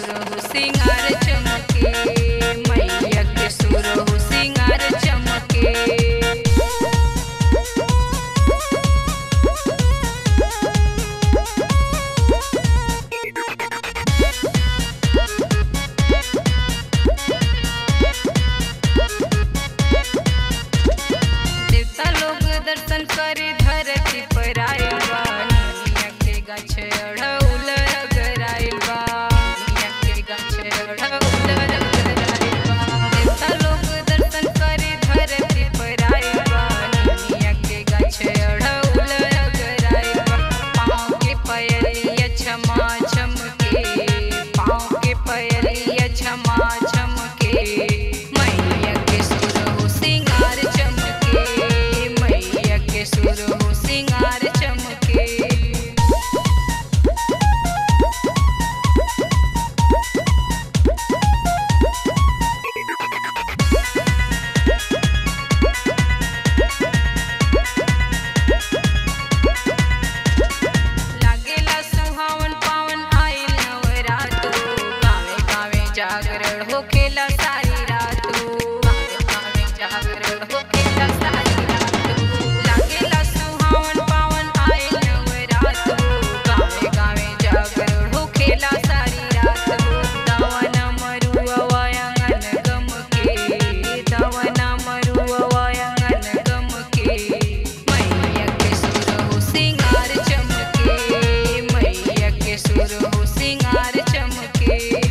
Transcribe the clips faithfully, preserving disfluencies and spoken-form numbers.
सुरहु सिंगार चमके, मैया के सुरहु सिंगार चमके। देवता लोग दर्शन करे धरती पर आइल बा, निमिया के गाछ अढ़उल अगराइल बा, निमिया के गाछ अढ़उल अगराइल बा। देवता लोग दर्शन करे धरती पर आइल बा, निमिया के गाछ अढ़उल अगराइल बा। पाँव के पयलिया छमा छमके, पाँव के पयलिया छमा छमके, मैया के सुरहु सिंगार चमके, मैया के सुरहु सिंगार चमके। लागेला सुहावन पावन आइल नवरातो, गावे गावे जागरण होखेला सारी रातो, गावे गावे जागरण होखेला सारी रातो। लागेला सुहावन पावन आइल नवरातो, गावे गावे जागरण होखेला सारी रातो। दवना मरुआ वायंगन गमके, दवना मरुआ वायंगन गमके, मैया के सुरहु सिंगार चमके, मैया के सुरहु सिंगार चमके।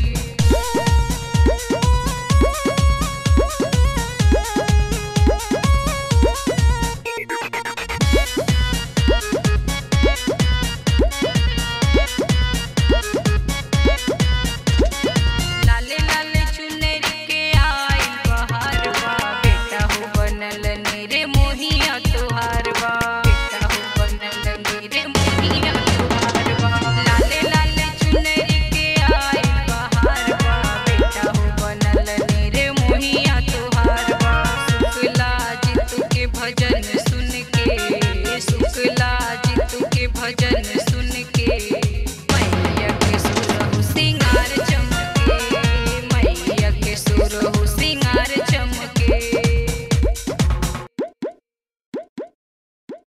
लाले लाले चुनरी के आइल बहार बा, बेटा हो बनल मेरे मोहिया तोहार बा, बेटा हो बनल मेरे मोहिया तोहार बा। लाले लाले चुनरी के आइल बहार बा, बेटा हो बनल मेरे मोहिया तोहार बा। शुक्ला जीतू के भजन सुन के, शुक्ला जीतू के भजन